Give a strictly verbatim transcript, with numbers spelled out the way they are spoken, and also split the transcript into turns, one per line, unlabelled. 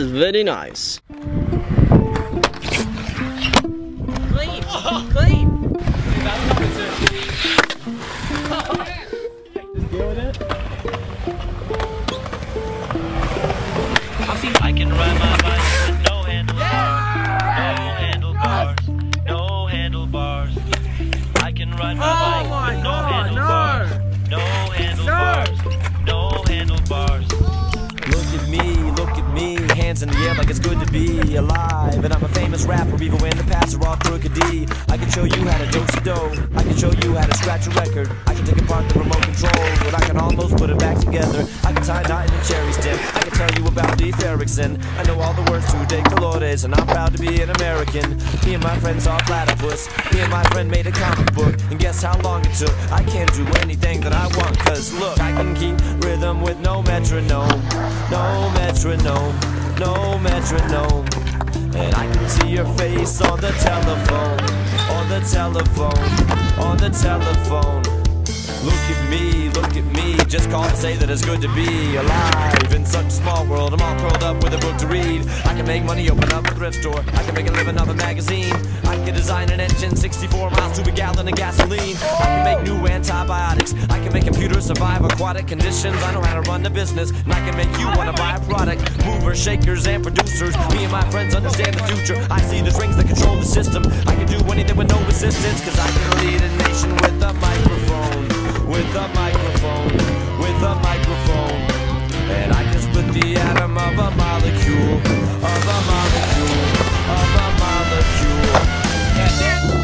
is very nice.
Clean! Clean!
I can ride my bike with no handlebars, no handlebars, no handlebars. I can ride my bike with no handlebars, no handlebars, no handlebars.
Look at me, look at me, hands in the air like it's good to be alive. And I'm a famous rapper even when the paths are all crooked D. I can show you how to dose a dough, I can show you how to scratch a record. I can take apart the remote control, but I can almost put it back together. I can tie a knot in a cherry stem, I can tell you about Leif Erikson. I know all the words to De Colores, and I'm proud to be an American. Me and my friends saw platypus, me and my friend made a comic book. And guess how long it took? I can't do anything that I want, cause look, I can keep rhythm with no metronome. No metronome, no metronome. And I can see your face on the telephone, on the telephone, on the telephone. Look at me, look at me, just call and say that it's good to be alive. In such a small world, I'm all curled up with a book to read. I can make money, open up a thrift store, I can make a living off a magazine. I can design an engine, sixty-four miles to a gallon of gasoline. I can make new antibiotics, I can make computers survive aquatic conditions. I know how to run the business, and I can make you want to buy a product. Movers, shakers, and producers, me and my friends understand the future. I see the strings that control the system. I can do anything with no resistance, cause I can lead a nation with a microphone. With a microphone, with a microphone. And I can split the atom of a molecule, of a molecule, of a molecule.